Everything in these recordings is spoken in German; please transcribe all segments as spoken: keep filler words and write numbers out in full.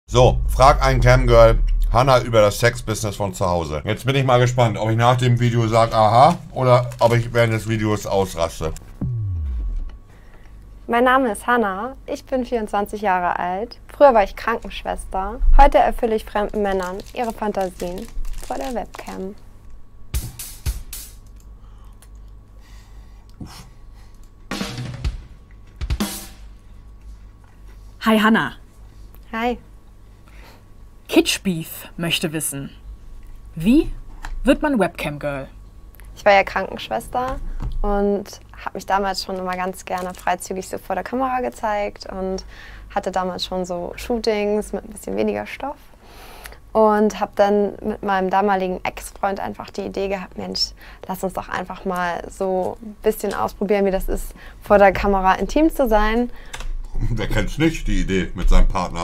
So, frag einen Camgirl Hannah über das Sex-Business von zu Hause. Jetzt bin ich mal gespannt, ob ich nach dem Video sage, aha, oder ob ich während des Videos ausraste. Mein Name ist Hannah, ich bin vierundzwanzig Jahre alt. Früher war ich Krankenschwester. Heute erfülle ich fremden Männern ihre Fantasien vor der Webcam. Uff. Hi Hannah. Hi. Kitschbeef möchte wissen, wie wird man Webcam-Girl? Ich war ja Krankenschwester und habe mich damals schon immer ganz gerne freizügig so vor der Kamera gezeigt und hatte damals schon so Shootings mit ein bisschen weniger Stoff. Und habe dann mit meinem damaligen Ex-Freund einfach die Idee gehabt, Mensch, lass uns doch einfach mal so ein bisschen ausprobieren, wie das ist, vor der Kamera intim zu sein. Wer kennt's nicht, die Idee mit seinem Partner?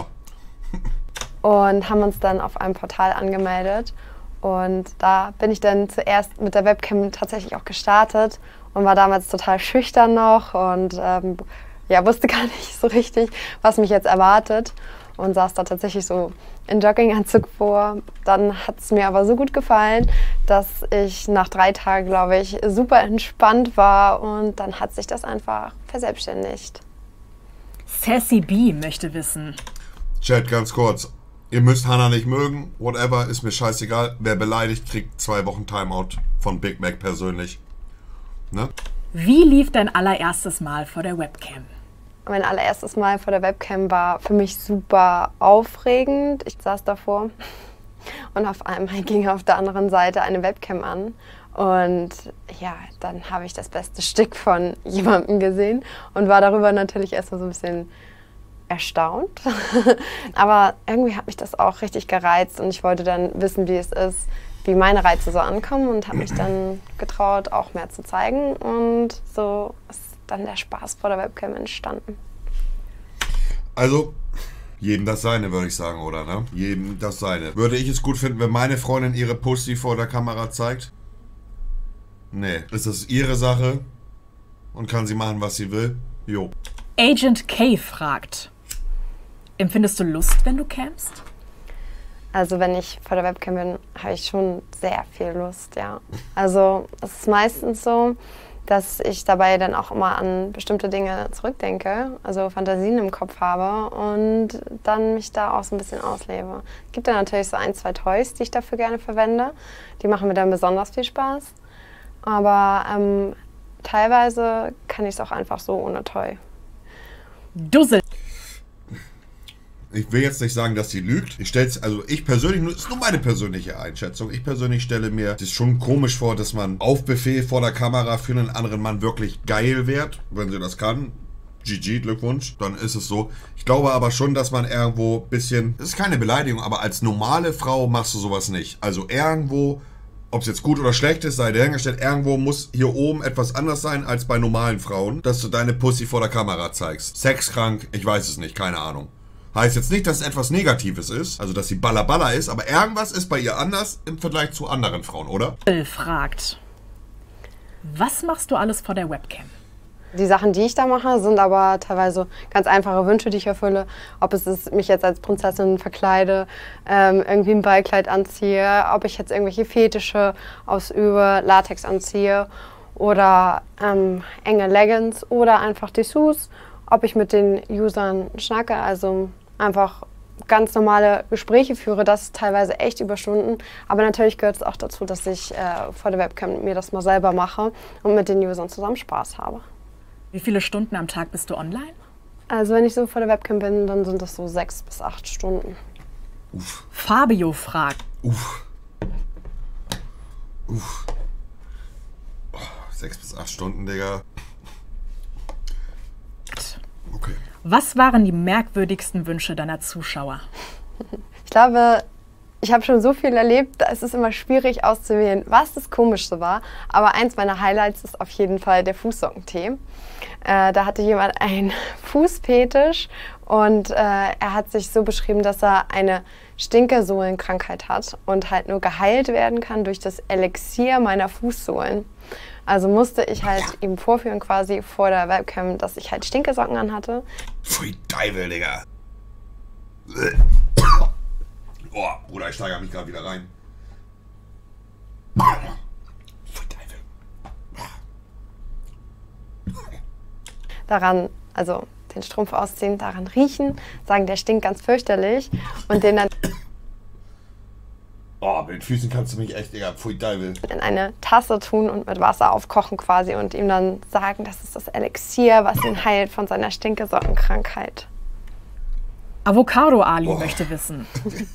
Und haben uns dann auf einem Portal angemeldet. Und da bin ich dann zuerst mit der Webcam tatsächlich auch gestartet und war damals total schüchtern noch und ähm, ja, wusste gar nicht so richtig, was mich jetzt erwartet. Und saß da tatsächlich so in Jogginganzug vor. Dann hat es mir aber so gut gefallen, dass ich nach drei Tagen, glaube ich, super entspannt war. Und dann hat sich das einfach verselbstständigt. Sassy B möchte wissen. Chat, ganz kurz. Ihr müsst Hannah nicht mögen, whatever, ist mir scheißegal. Wer beleidigt, kriegt zwei Wochen Timeout von Big Mac persönlich. Ne? Wie lief dein allererstes Mal vor der Webcam? Mein allererstes Mal vor der Webcam war für mich super aufregend. Ich saß davor und auf einmal ging auf der anderen Seite eine Webcam an. Und ja, dann habe ich das beste Stück von jemandem gesehen und war darüber natürlich erstmal so ein bisschen erstaunt. Aber irgendwie hat mich das auch richtig gereizt und ich wollte dann wissen, wie es ist, wie meine Reize so ankommen und habe mich dann getraut, auch mehr zu zeigen. Und so ist dann der Spaß vor der Webcam entstanden. Also, jedem das Seine, würde ich sagen, oder? Ne? Jedem das Seine. Würde ich es gut finden, wenn meine Freundin ihre Pussy vor der Kamera zeigt? Nee. Ist das ihre Sache und kann sie machen, was sie will? Jo. Agent K fragt, empfindest du Lust, wenn du camst? Also wenn ich vor der Webcam bin, habe ich schon sehr viel Lust, ja. Also es ist meistens so, dass ich dabei dann auch immer an bestimmte Dinge zurückdenke, also Fantasien im Kopf habe und dann mich da auch so ein bisschen auslebe. Es gibt dann natürlich so ein, zwei Toys, die ich dafür gerne verwende. Die machen mir dann besonders viel Spaß. Aber ähm, teilweise kann ich es auch einfach so ohne Toy. Dussel. Ich will jetzt nicht sagen, dass sie lügt. Ich stell's, also ich persönlich, das ist nur meine persönliche Einschätzung. Ich persönlich stelle mir das schon komisch vor, dass man auf Befehl vor der Kamera für einen anderen Mann wirklich geil wird, wenn sie das kann. G G, Glückwunsch, dann ist es so. Ich glaube aber schon, dass man irgendwo ein bisschen, das ist keine Beleidigung, aber als normale Frau machst du sowas nicht. Also irgendwo, ob es jetzt gut oder schlecht ist, sei dahingestellt, irgendwo muss hier oben etwas anders sein als bei normalen Frauen, dass du deine Pussy vor der Kamera zeigst. Sexkrank, ich weiß es nicht, keine Ahnung. Heißt jetzt nicht, dass es etwas Negatives ist, also dass sie Ballaballa ist, aber irgendwas ist bei ihr anders im Vergleich zu anderen Frauen, oder? Fragt, was machst du alles vor der Webcam? Die Sachen, die ich da mache, sind aber teilweise ganz einfache Wünsche, die ich erfülle. Ob es ist, mich jetzt als Prinzessin verkleide, ähm, irgendwie ein Ballkleid anziehe, ob ich jetzt irgendwelche Fetische ausübe, Latex anziehe oder ähm, enge Leggings oder einfach Dessous, ob ich mit den Usern schnacke, also einfach ganz normale Gespräche führe, das ist teilweise echt über Stunden. Aber natürlich gehört es auch dazu, dass ich äh, vor der Webcam mir das mal selber mache und mit den Usern zusammen Spaß habe. Wie viele Stunden am Tag bist du online? Also wenn ich so vor der Webcam bin, dann sind das so sechs bis acht Stunden. Uff. Fabio fragt. Uff. Uff. Oh, sechs bis acht Stunden, Digga. Okay. Was waren die merkwürdigsten Wünsche deiner Zuschauer? Ich glaube, ich habe schon so viel erlebt, da ist es immer schwierig auszuwählen, was das Komischste war. Aber eins meiner Highlights ist auf jeden Fall der Fußsockentee. Äh, da hatte jemand einen Fußfetisch und äh, er hat sich so beschrieben, dass er eine Stinkesohlenkrankheit hat und halt nur geheilt werden kann durch das Elixier meiner Fußsohlen. Also musste ich halt ihm vorführen quasi vor der Webcam, dass ich halt Stinkesocken anhatte. Pfui Teufel, Digga. Oh, Bruder, ich steigere mich gerade wieder rein. Daran, also den Strumpf ausziehen, daran riechen, sagen, der stinkt ganz fürchterlich und den dann Oh, mit den Füßen kannst du mich echt, Digga, pfui Teufel. in eine Tasse tun und mit Wasser aufkochen quasi und ihm dann sagen, das ist das Elixier, was ihn heilt von seiner Stinkesockenkrankheit. Avocado Ali Boah. möchte wissen.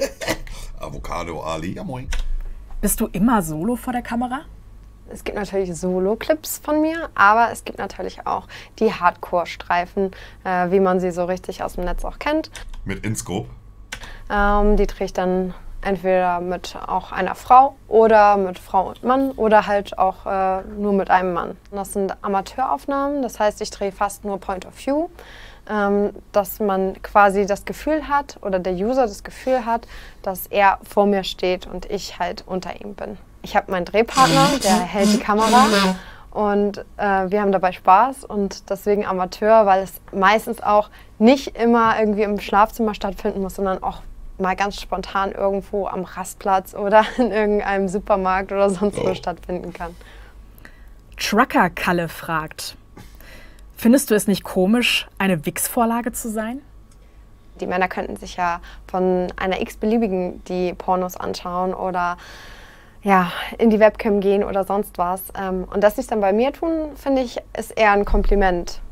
Avocado Ali, ja moin. Bist du immer solo vor der Kamera? Es gibt natürlich Solo-Clips von mir, aber es gibt natürlich auch die Hardcore-Streifen, äh, wie man sie so richtig aus dem Netz auch kennt. Mit InScope. Ähm, die drehe ich dann entweder mit auch einer Frau oder mit Frau und Mann oder halt auch äh, nur mit einem Mann. Das sind Amateuraufnahmen, das heißt, ich drehe fast nur Point of View, ähm, dass man quasi das Gefühl hat oder der User das Gefühl hat, dass er vor mir steht und ich halt unter ihm bin. Ich habe meinen Drehpartner, der hält die Kamera und äh, wir haben dabei Spaß und deswegen Amateur, weil es meistens auch nicht immer irgendwie im Schlafzimmer stattfinden muss, sondern auch mal ganz spontan irgendwo am Rastplatz oder in irgendeinem Supermarkt oder sonst wo Oh. stattfinden kann. Trucker Kalle fragt, findest du es nicht komisch, eine Wix-Vorlage zu sein? Die Männer könnten sich ja von einer x-beliebigen die Pornos anschauen oder ja, in die Webcam gehen oder sonst was. Ähm, Und das nicht dann bei mir tun, finde ich, ist eher ein Kompliment.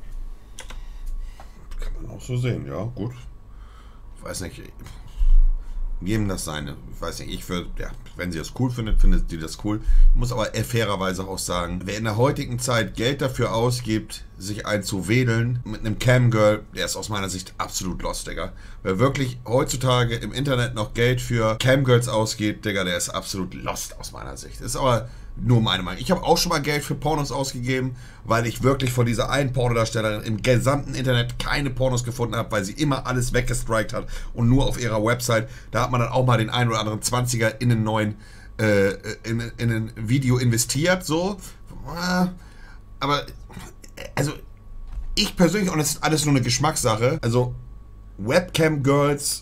Kann man auch so sehen, ja, gut. Ich weiß nicht, geben das seine. Ich weiß nicht, ich würde, ja, wenn sie das cool findet, findet sie das cool. Ich muss aber fairerweise auch sagen, wer in der heutigen Zeit Geld dafür ausgibt, sich einzuwedeln mit einem Camgirl, der ist aus meiner Sicht absolut lost, Digga. Wer wirklich heutzutage im Internet noch Geld für Camgirls ausgibt, Digga, der ist absolut lost aus meiner Sicht. Das ist aber nur meine Meinung. Ich habe auch schon mal Geld für Pornos ausgegeben, weil ich wirklich von dieser einen Pornodarstellerin im gesamten Internet keine Pornos gefunden habe, weil sie immer alles weggestrikt hat und nur auf ihrer Website. Da hat man dann auch mal den einen oder anderen zwanziger in einen neuen äh, in, in ein Video investiert, so. Aber, also, ich persönlich, und das ist alles nur eine Geschmackssache, also Webcam-Girls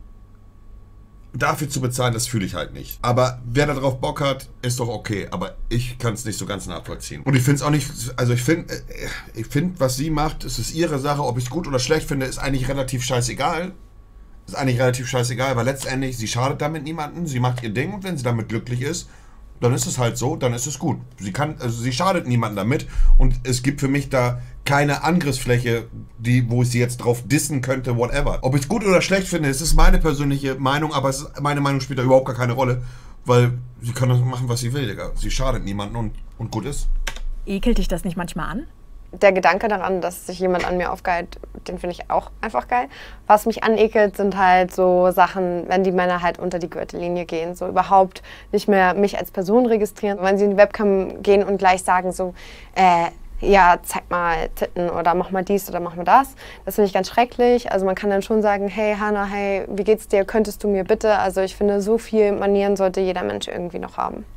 dafür zu bezahlen, das fühle ich halt nicht. Aber wer darauf Bock hat, ist doch okay. Aber ich kann es nicht so ganz nachvollziehen. Und ich finde es auch nicht, also ich finde, ich finde, was sie macht, es ist ihre Sache. Ob ich es gut oder schlecht finde, ist eigentlich relativ scheißegal. Ist eigentlich relativ scheißegal, weil letztendlich, sie schadet damit niemanden. Sie macht ihr Ding und wenn sie damit glücklich ist, dann ist es halt so, dann ist es gut. Sie kann, also sie schadet niemanden damit und es gibt für mich da keine Angriffsfläche, die, wo ich sie jetzt drauf dissen könnte, whatever. Ob ich es gut oder schlecht finde, es ist meine persönliche Meinung, aber es ist, meine Meinung spielt da überhaupt gar keine Rolle, weil sie kann das machen, was sie will, Digga. Sie schadet niemanden und, und gut ist. Ekelt dich das nicht manchmal an? Der Gedanke daran, dass sich jemand an mir aufgeilt, den finde ich auch einfach geil. Was mich anekelt, sind halt so Sachen, wenn die Männer halt unter die Gürtellinie gehen, so überhaupt nicht mehr mich als Person registrieren. Wenn sie in die Webcam gehen und gleich sagen so, äh, ja, zeig mal Titten oder mach mal dies oder mach mal das. Das finde ich ganz schrecklich. Also man kann dann schon sagen, hey Hanna, hey, wie geht's dir? Könntest du mir bitte? Also ich finde, so viel Manieren sollte jeder Mensch irgendwie noch haben.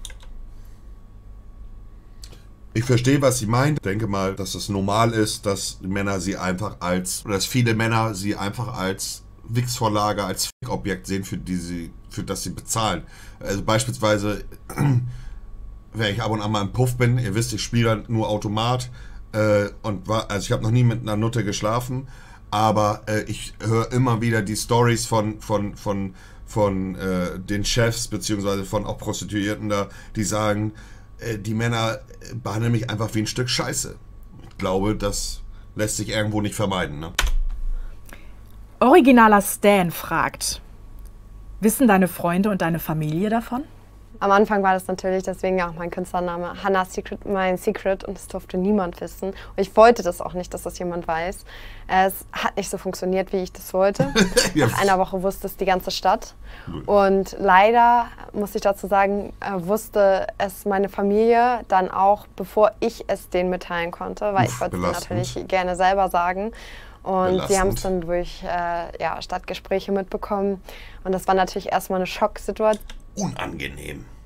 Ich verstehe, was sie meint. Ich denke mal, dass es normal ist, dass Männer sie einfach als, oder dass viele Männer sie einfach als Wix-Vorlage, als Fick-Objekt sehen, für, die sie, für das sie bezahlen. Also beispielsweise, wenn ich ab und an mal im Puff bin, ihr wisst, ich spiele dann nur Automat, äh, und war, also ich habe noch nie mit einer Nutte geschlafen, aber äh, ich höre immer wieder die Stories von, von, von, von äh, den Chefs, beziehungsweise von auch Prostituierten da, die sagen, die Männer behandeln mich einfach wie ein Stück Scheiße. Ich glaube, das lässt sich irgendwo nicht vermeiden. Ne? Originaler Stan fragt, wissen deine Freunde und deine Familie davon? Am Anfang war das natürlich, deswegen auch mein Künstlername, Hannah Secret, mein Secret, und das durfte niemand wissen. Und ich wollte das auch nicht, dass das jemand weiß. Es hat nicht so funktioniert, wie ich das wollte. Ja. Nach einer Woche wusste es die ganze Stadt. Und leider, muss ich dazu sagen, wusste es meine Familie dann auch, bevor ich es denen mitteilen konnte, weil Uff, ich wollte es belastend. natürlich gerne selber sagen. Und Belastend. sie haben es dann durch äh, ja, Stadtgespräche mitbekommen. Und das war natürlich erstmal eine Schocksituation. Unangenehm.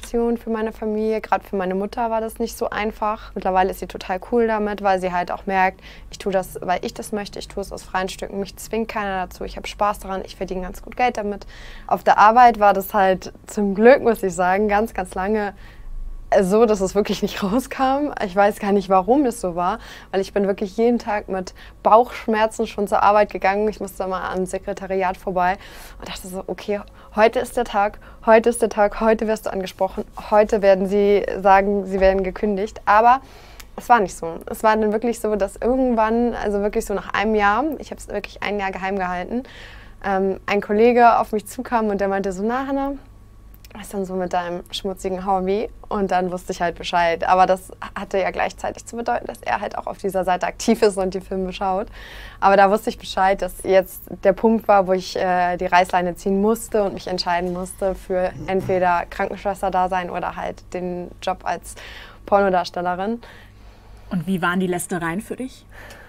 Situation für meine Familie. Gerade für meine Mutter war das nicht so einfach. Mittlerweile ist sie total cool damit, weil sie halt auch merkt, ich tue das, weil ich das möchte. Ich tue es aus freien Stücken. Mich zwingt keiner dazu. Ich habe Spaß daran. Ich verdiene ganz gut Geld damit. Auf der Arbeit war das halt zum Glück, muss ich sagen, ganz, ganz lange so, dass es wirklich nicht rauskam. Ich weiß gar nicht, warum es so war, weil ich bin wirklich jeden Tag mit Bauchschmerzen schon zur Arbeit gegangen. Ich musste mal am Sekretariat vorbei und dachte so, okay, heute ist der Tag, heute ist der Tag, heute wirst du angesprochen, heute werden sie sagen, sie werden gekündigt. Aber es war nicht so. Es war dann wirklich so, dass irgendwann, also wirklich so nach einem Jahr, ich habe es wirklich ein Jahr geheim gehalten, ähm, ein Kollege auf mich zukam und der meinte so, na Hannah, was ist denn so mit deinem schmutzigen Homie? Und dann wusste ich halt Bescheid. Aber das hatte ja gleichzeitig zu bedeuten, dass er halt auch auf dieser Seite aktiv ist und die Filme schaut. Aber da wusste ich Bescheid, dass jetzt der Punkt war, wo ich äh, die Reißleine ziehen musste und mich entscheiden musste für entweder Krankenschwester-Dasein oder halt den Job als Pornodarstellerin. Und wie waren die Lästereien für dich?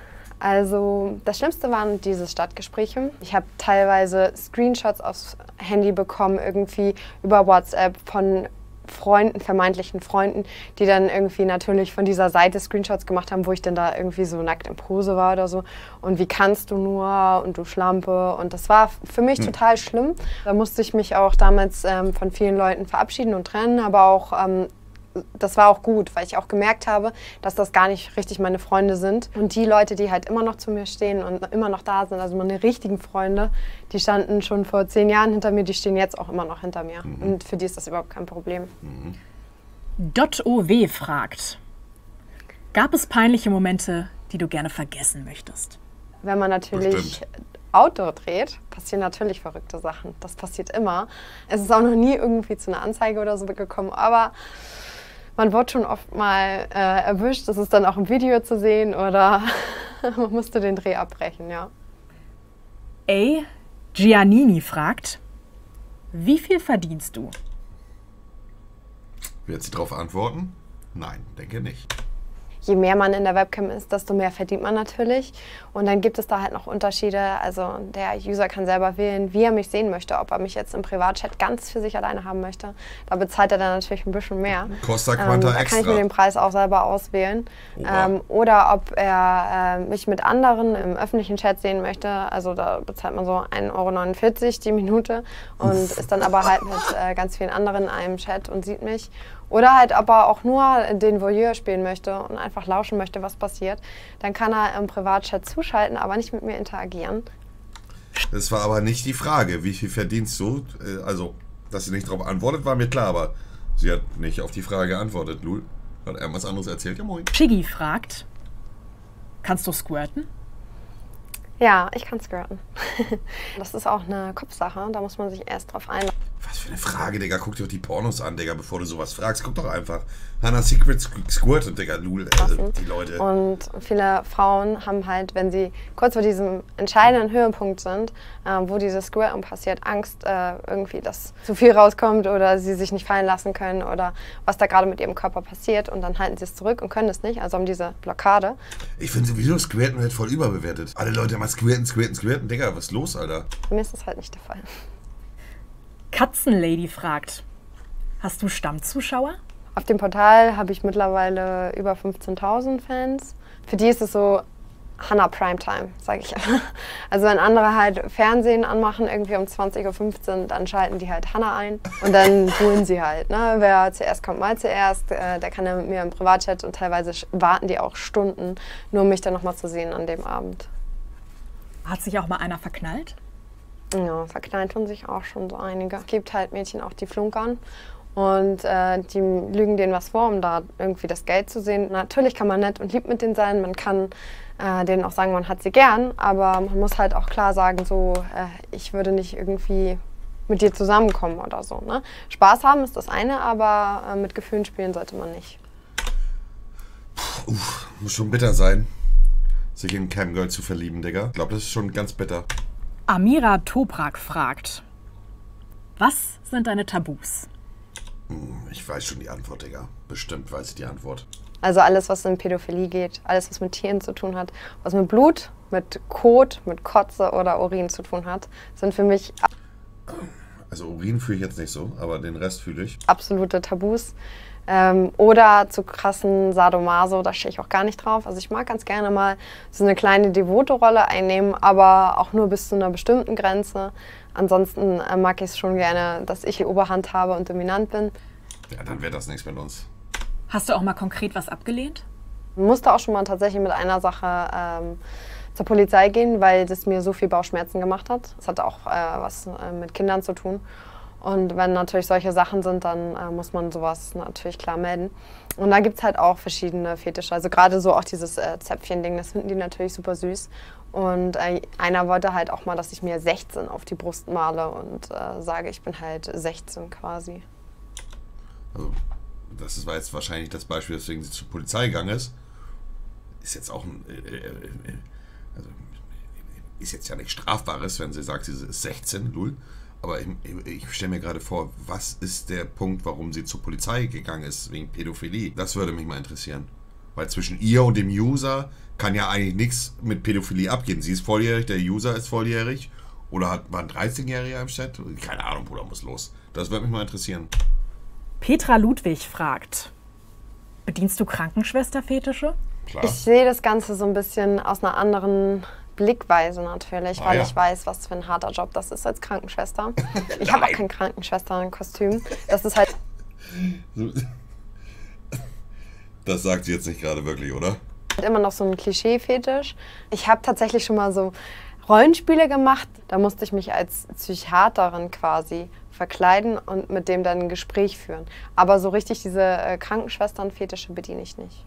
Also das Schlimmste waren diese Stadtgespräche. Ich habe teilweise Screenshots aufs Handy bekommen, irgendwie über WhatsApp von Freunden, vermeintlichen Freunden, die dann irgendwie natürlich von dieser Seite Screenshots gemacht haben, wo ich dann da irgendwie so nackt in Pose war oder so. Und wie kannst du nur und du Schlampe. Und das war für mich hm. total schlimm. Da musste ich mich auch damals ähm, von vielen Leuten verabschieden und trennen, aber auch ähm, das war auch gut, weil ich auch gemerkt habe, dass das gar nicht richtig meine Freunde sind. Und die Leute, die halt immer noch zu mir stehen und immer noch da sind, also meine richtigen Freunde, die standen schon vor zehn Jahren hinter mir, die stehen jetzt auch immer noch hinter mir. Mhm. Und für die ist das überhaupt kein Problem. Mhm. .ow fragt, gab es peinliche Momente, die du gerne vergessen möchtest? Wenn man natürlich Bestimmt. Outdoor dreht, passieren natürlich verrückte Sachen. Das passiert immer. Es ist auch noch nie irgendwie zu einer Anzeige oder so gekommen, aber man wurde schon oft mal äh, erwischt. Das ist dann auch im Video zu sehen oder man musste den Dreh abbrechen, ja. A. Giannini fragt, wie viel verdienst du? Wird sie darauf antworten? Nein, denke nicht. Je mehr man in der Webcam ist, desto mehr verdient man natürlich. Und dann gibt es da halt noch Unterschiede. Also der User kann selber wählen, wie er mich sehen möchte. Ob er mich jetzt im Privatchat ganz für sich alleine haben möchte. Da bezahlt er dann natürlich ein bisschen mehr. Costa Quanta ähm, da extra. kann ich mir den Preis auch selber auswählen. Ähm, oder ob er äh, mich mit anderen im öffentlichen Chat sehen möchte. Also da bezahlt man so ein Euro neunundvierzig die Minute. Und Uff. ist dann aber halt mit äh, ganz vielen anderen in einem Chat und sieht mich. Oder halt, ob er auch nur den Voyeur spielen möchte und einfach lauschen möchte, was passiert. Dann kann er im Privatchat zuschalten, aber nicht mit mir interagieren. Das war aber nicht die Frage, wie viel verdienst du? Also, dass sie nicht darauf antwortet, war mir klar, aber sie hat nicht auf die Frage geantwortet. Lul, hat er was anderes erzählt? Ja, moin. Shiggy fragt, kannst du squirten? Ja, ich kann squirten. Das ist auch eine Kopfsache, da muss man sich erst drauf einlassen. Was für eine Frage, Digga. Guck dir doch die Pornos an, Digga, bevor du sowas fragst. Guck doch einfach. Hannah Secret Squirted, Digga. Lul, also, die Leute. Und viele Frauen haben halt, wenn sie kurz vor diesem entscheidenden Höhepunkt sind, äh, wo dieses Squirten passiert, Angst äh, irgendwie, dass zu viel rauskommt oder sie sich nicht fallen lassen können oder was da gerade mit ihrem Körper passiert. Und dann halten sie es zurück und können es nicht, also haben diese Blockade. Ich finde sowieso, Squirten wird voll überbewertet. Alle Leute mal squirten, squirten, squirten. Digga, was ist los, Alter? Bei mir ist das halt nicht der Fall. Katzenlady fragt, hast du Stammzuschauer? Auf dem Portal habe ich mittlerweile über fünfzehntausend Fans. Für die ist es so Hannah Primetime, sage ich. Also wenn andere halt Fernsehen anmachen, irgendwie um zwanzig Uhr fünfzehn, dann schalten die halt Hannah ein und dann buhlen sie halt. Ne? Wer zuerst kommt, mal zuerst. Äh, der kann ja mit mir im Privatchat und teilweise warten die auch Stunden, nur um mich dann nochmal zu sehen an dem Abend. Hat sich auch mal einer verknallt? Ja, verknallt tun sich auch schon so einige. Es gibt halt Mädchen auch, die flunkern und äh, die lügen denen was vor, um da irgendwie das Geld zu sehen. Natürlich kann man nett und lieb mit denen sein, man kann äh, denen auch sagen, man hat sie gern, aber man muss halt auch klar sagen, so, äh, ich würde nicht irgendwie mit dir zusammenkommen oder so. Ne? Spaß haben ist das eine, aber äh, mit Gefühlen spielen sollte man nicht. Puh, muss schon bitter sein, sich in Camgirl zu verlieben, Digga. Ich glaube, das ist schon ganz bitter. Amira Toprak fragt, was sind deine Tabus? Ich weiß schon die Antwort, Digga. Bestimmt weiß ich die Antwort. Also alles, was in Pädophilie geht, alles, was mit Tieren zu tun hat, was mit Blut, mit Kot, mit Kotze oder Urin zu tun hat, sind für mich... Also Also Urin fühle ich jetzt nicht so, aber den Rest fühle ich. Absolute Tabus. Ähm, oder zu krassen Sadomaso, da stehe ich auch gar nicht drauf. Also ich mag ganz gerne mal so eine kleine Devote-Rolle einnehmen, aber auch nur bis zu einer bestimmten Grenze. Ansonsten äh, mag ich es schon gerne, dass ich die Oberhand habe und dominant bin. Ja, dann wäre das nichts mit uns. Hast du auch mal konkret was abgelehnt? Ich musste auch schon mal tatsächlich mit einer Sache ähm, zur Polizei gehen, weil das mir so viel Bauchschmerzen gemacht hat. Das hatte auch äh, was äh, mit Kindern zu tun. Und wenn natürlich solche Sachen sind, dann äh, muss man sowas natürlich klar melden. Und da gibt es halt auch verschiedene Fetische. Also gerade so auch dieses äh, Zäpfchen-Ding, das finden die natürlich super süß. Und äh, einer wollte halt auch mal, dass ich mir sechzehn auf die Brust male und äh, sage, ich bin halt sechzehn quasi. Also, das war jetzt wahrscheinlich das Beispiel, weswegen sie zur Polizei gegangen ist. Ist jetzt auch ein... Äh, äh, also, ist jetzt ja nichts Strafbares, wenn sie sagt, sie ist sechzehn, lul. Aber ich, ich stelle mir gerade vor, was ist der Punkt, warum sie zur Polizei gegangen ist, wegen Pädophilie? Das würde mich mal interessieren. Weil zwischen ihr und dem User kann ja eigentlich nichts mit Pädophilie abgehen. Sie ist volljährig, der User ist volljährig. Oder hat, war ein dreizehnjähriger im Chat? Keine Ahnung, Bruder, muss los. Das würde mich mal interessieren. Petra Ludwig fragt, bedienst du Krankenschwesterfetische? Klar. Ich sehe das Ganze so ein bisschen aus einer anderen Blickweise natürlich, Ah, weil ja. ich weiß, was für ein harter Job das ist als Krankenschwester. Ich habe auch kein Krankenschwesternkostüm. Das ist halt Das sagt sie jetzt nicht gerade wirklich, oder? immer noch so ein Klischee-Fetisch. Ich habe tatsächlich schon mal so Rollenspiele gemacht. Da musste ich mich als Psychiaterin quasi verkleiden und mit dem dann ein Gespräch führen. Aber so richtig diese äh, Krankenschwestern-Fetische bediene ich nicht.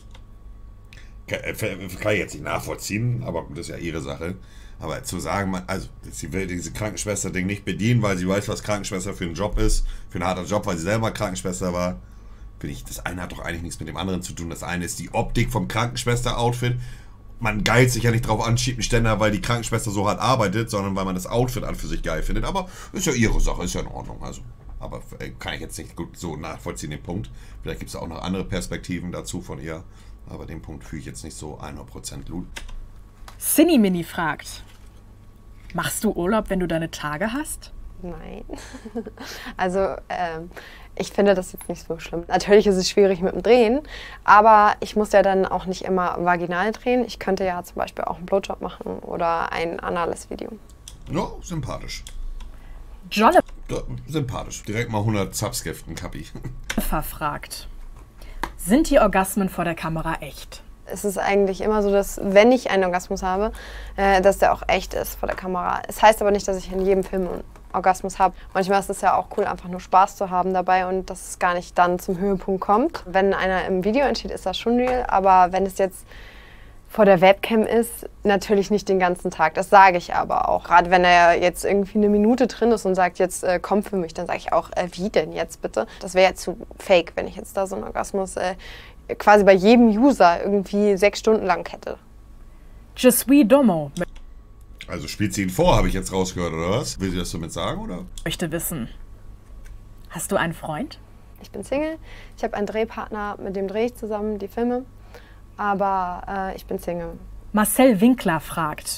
Kann, kann ich jetzt nicht nachvollziehen, aber das ist ja ihre Sache. Aber zu sagen, man, also sie will diese Krankenschwester-Ding nicht bedienen, weil sie weiß, was Krankenschwester für ein Job ist, für einen harten Job, weil sie selber Krankenschwester war, finde ich, das eine hat doch eigentlich nichts mit dem anderen zu tun. Das eine ist die Optik vom Krankenschwester-Outfit. Man geilt sich ja nicht drauf an, schiebt einen Ständer, weil die Krankenschwester so hart arbeitet, sondern weil man das Outfit an für sich geil findet. Aber ist ja ihre Sache, ist ja in Ordnung. Also, aber kann ich jetzt nicht gut so nachvollziehen, den Punkt. Vielleicht gibt es auch noch andere Perspektiven dazu von ihr. Aber den Punkt fühle ich jetzt nicht so hundert Prozent gut. Cinemini fragt, machst du Urlaub, wenn du deine Tage hast? Nein. Also ähm, ich finde das jetzt nicht so schlimm. Natürlich ist es schwierig mit dem Drehen, aber ich muss ja dann auch nicht immer vaginal drehen. Ich könnte ja zum Beispiel auch einen Blowjob machen oder ein anales Video. Ja, sympathisch. Jolle Ja, sympathisch. Direkt mal hundert Subs-Giften, Kappi. fragt, sind die Orgasmen vor der Kamera echt? Es ist eigentlich immer so, dass wenn ich einen Orgasmus habe, äh, dass der auch echt ist vor der Kamera. Es heißt aber nicht, dass ich in jedem Film einen Orgasmus habe. Manchmal ist es ja auch cool, einfach nur Spaß zu haben dabei und dass es gar nicht dann zum Höhepunkt kommt. Wenn einer im Video entsteht, ist das schon real, aber wenn es jetzt vor der Webcam ist, natürlich nicht den ganzen Tag. Das sage ich aber auch. Gerade wenn er jetzt irgendwie eine Minute drin ist und sagt, jetzt äh, komm für mich, dann sage ich auch, äh, wie denn jetzt bitte? Das wäre ja zu fake, wenn ich jetzt da so einen Orgasmus äh, quasi bei jedem User irgendwie sechs Stunden lang hätte. Je suis Domo Also spielt sie ihn vor, habe ich jetzt rausgehört, oder was? Will sie das damit sagen, oder? möchte wissen, hast du einen Freund? Ich bin Single, ich habe einen Drehpartner, mit dem drehe ich zusammen die Filme, aber äh, ich bin Single. Marcel Winkler fragt,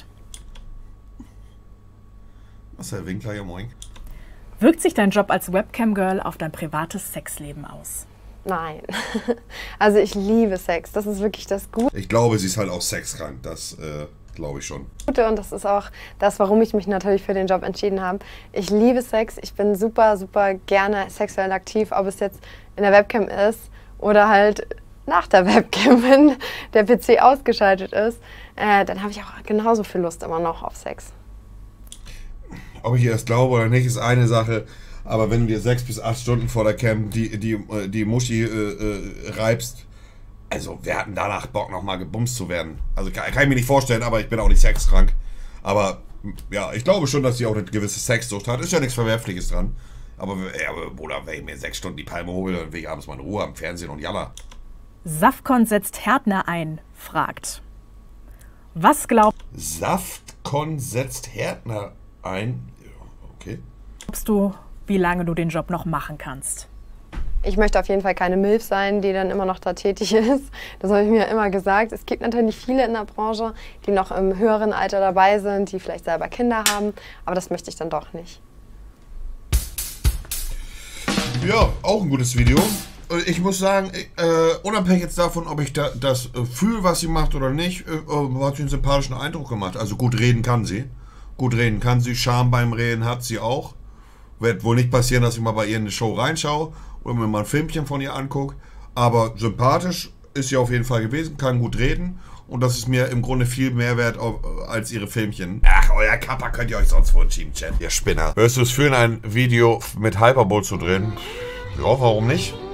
Marcel Winkler, ja moin. wirkt sich dein Job als Webcam-Girl auf dein privates Sexleben aus? Nein. Also ich liebe Sex, das ist wirklich das Gute. Ich glaube, sie ist halt auch sexkrank, das äh, glaube ich schon. Und das ist auch das, warum ich mich natürlich für den Job entschieden habe. Ich liebe Sex, ich bin super, super gerne sexuell aktiv, ob es jetzt in der Webcam ist oder halt nach der Webcam, wenn der P C ausgeschaltet ist. Äh, dann habe ich auch genauso viel Lust immer noch auf Sex. Ob ich ihr das glaube oder nicht, ist eine Sache. Aber wenn du dir sechs bis acht Stunden vor der Cam die, die, die Muschi äh, äh, reibst, also wir hatten danach Bock, nochmal gebumst zu werden. Also kann, kann ich mir nicht vorstellen, aber ich bin auch nicht sexkrank. Aber ja, ich glaube schon, dass sie auch eine gewisse Sexsucht hat. Ist ja nichts Verwerfliches dran. Aber, ja, aber Bruder, wenn ich mir sechs Stunden die Palme hole, dann will ich abends mal in Ruhe am Fernsehen und jalla. Safcon setzt Härtner ein, fragt, was glaubst Safcon setzt Härtner ein. Okay. du, wie lange du den Job noch machen kannst? Ich möchte auf jeden Fall keine Milf sein, die dann immer noch da tätig ist. Das habe ich mir immer gesagt. Es gibt natürlich viele in der Branche, die noch im höheren Alter dabei sind, die vielleicht selber Kinder haben. Aber das möchte ich dann doch nicht. Ja, auch ein gutes Video. Ich muss sagen, äh, unabhängig jetzt davon, ob ich da, das äh, fühle, was sie macht oder nicht, äh, hat sie einen sympathischen Eindruck gemacht. Also gut reden kann sie. Gut reden kann sie. Charme beim Reden hat sie auch. Wird wohl nicht passieren, dass ich mal bei ihr in eine Show reinschaue oder mir mal ein Filmchen von ihr angucke. Aber sympathisch ist sie auf jeden Fall gewesen, kann gut reden. Und das ist mir im Grunde viel mehr wert als ihre Filmchen. Ach, euer Kappa könnt ihr euch sonst wohl schieben, Chat. Ihr Spinner. Wirst du es fühlen, ein Video mit Hyperbowl zu drehen? Ja, warum nicht?